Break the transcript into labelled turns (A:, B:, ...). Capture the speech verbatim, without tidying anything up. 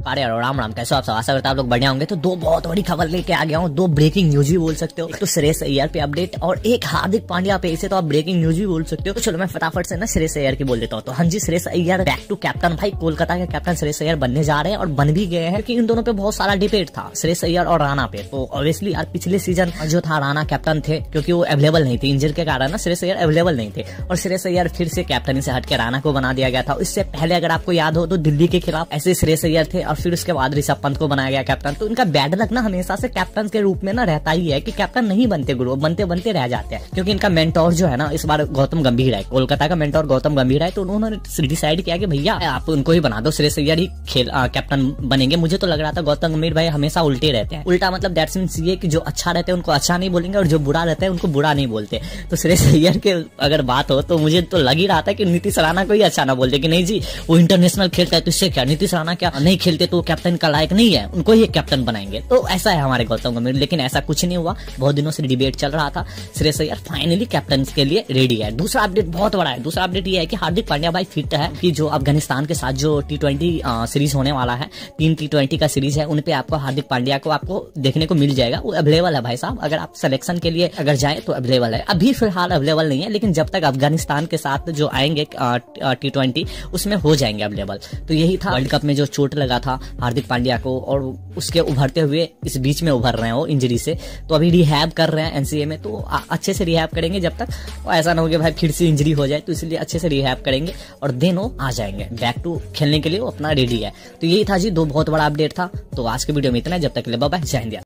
A: अरे राम राम, कैसे आप सब? आशा करता आप लोग बढ़िया होंगे। तो दो बहुत बड़ी खबर लेके आ गया हूँ, दो ब्रेकिंग न्यूज भी बोल सकते हो। एक तो श्रेयस अय्यर पे अपडेट और एक हार्दिक पांड्या पे। इसे तो आप ब्रेकिंग न्यूज भी बोल सकते हो। तो चलो मैं फटाफट से ना श्रेयस अय्यर की बोल देता हूँ। तो हाँ जी, Shreyas Iyer back to captain. भाई कोलकाता के कैप्टन श्रेयस अय्यर बनने जा रहे हैं और बन भी गए हैं, क्योंकि इन दोनों पे बहुत सारा डिबेट था, श्रेयस अय्यर और राणा पे। तो ऑब्वियसली यार पिछले सीजन जो था राणा कैप्टन थे, क्योंकि वो अवेलेबल नहीं थे इंजर के कारण ना, श्रेयस अय्यर अवेलेबल नहीं थे और श्रेयस अय्यर फिर से कैप्टन से हट के राणा को बना दिया गया था। इससे पहले अगर आपको याद हो तो दिल्ली के खिलाफ ऐसे श्रेयस अय्यर थे और फिर उसके बाद ऋषभ पंत को बनाया गया कैप्टन। तो इनका बैड लक ना हमेशा से कैप्टन के रूप में ना रहता ही है कि कैप्टन नहीं बनते गुरु, बनते बनते रह जाते हैं। क्योंकि इनका मेंटोर जो है ना इस बार गौतम गंभीर है, कोलकाता का मेंटोर गौतम गंभीर है। तो उन्होंने डिसाइड किया कि भैया आप उनको ही बना दो, श्रेयस अय्यर ही खेल कैप्टन बनेंगे। मुझे तो लग रहा था गौतम गंभीर भाई हमेशा उल्टे रहते हैं। उल्टा मतलब दैट्स मींस ये कि जो अच्छा रहते हैं उनको अच्छा नहीं बोलेंगे और जो बुरा रहता है उनको बुरा नहीं बोलते। तो श्रेयस अय्यर के अगर बात हो तो मुझे तो लग ही रहा था कि नीतीश राणा को ही अच्छा ना बोलते कि नहीं जी वो इंटरनेशनल खेलता है तो इससे क्या, नीतीश राणा क्या नहीं खेलते तो कैप्टन का लायक नहीं है, उनको ही कैप्टन बनाएंगे। तो ऐसा है हमारे गौतम गंभीर, लेकिन ऐसा कुछ नहीं हुआ। बहुत दिनों से डिबेट चल रहा था, श्रेयस अय्यर फाइनली कैप्टन के लिए रेडी है। दूसरा अपडेट बहुत बड़ा है। दूसरा अपडेट ये है कि हार्दिक पांड्या भाई फिट है, कि जो अफगानिस्तान के साथ जो टी ट्वेंटी सीरीज होने वाला है, तीन टी ट्वेंटी का सीरीज है, उन पे आपको हार्दिक पांड्या को आपको देखने को मिल जाएगा। वो अवेलेबल है भाई साहब, अगर आप सिलेक्शन के लिए अगर जाए तो अवेलेबल है। अभी फिलहाल अवेलेबल नहीं है, लेकिन जब तक अफगानिस्तान के साथ जो आएंगे टी ट्वेंटी उसमें हो जाएंगे अवेलेबल। तो यही था, वर्ल्ड कप में जो चोट लगा था हार्दिक पांड्या को और उसके उभरते हुए इस बीच में उभर रहे हैं वो इंजरी से। तो अभी रिहैब कर रहे हैं एनसीए में, तो अच्छे से रिहैब करेंगे जब तक, और ऐसा ना हो कि भाई फिर से इंजरी हो जाए। तो इसलिए अच्छे से रिहैब करेंगे और देन वो आ जाएंगे बैक टू खेलने के लिए, वो अपना रेडी है। तो यही था जी, दो बहुत बड़ा अपडेट था। तो आज के वीडियो में इतना, जब तक के लिए बाय बाय, जय हिंद।